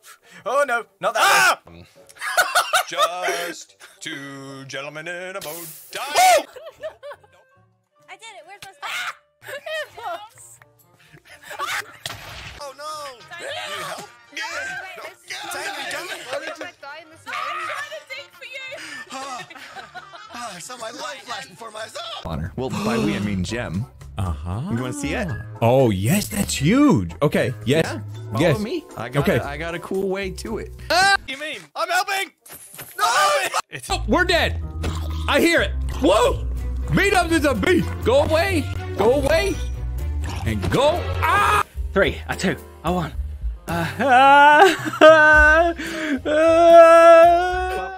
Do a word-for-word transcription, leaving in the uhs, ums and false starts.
Oh no, not that Ah! Just two gentlemen in a boat. Oh! I did it. Where's my stuff? Oh no! Tiny. Need help? No, wait, wait, this- Tiny, come on. Why did you die in the snow? I'm trying to dig for you. Ah, I saw my light flash before my eyes. Honor. Well, by we I mean gem. Uh-huh. You want to see it? Oh, yes, that's huge. Okay, yes. Yeah. Follow Yes. me. I got Okay. A, I got a cool way to it. What do you mean? I'm helping! No! It's Oh, we're dead. I hear it. Whoa! Beat up is a beast. Go away. Go away. And go. Ah! Three, a two, a one. Uh, uh, uh, uh,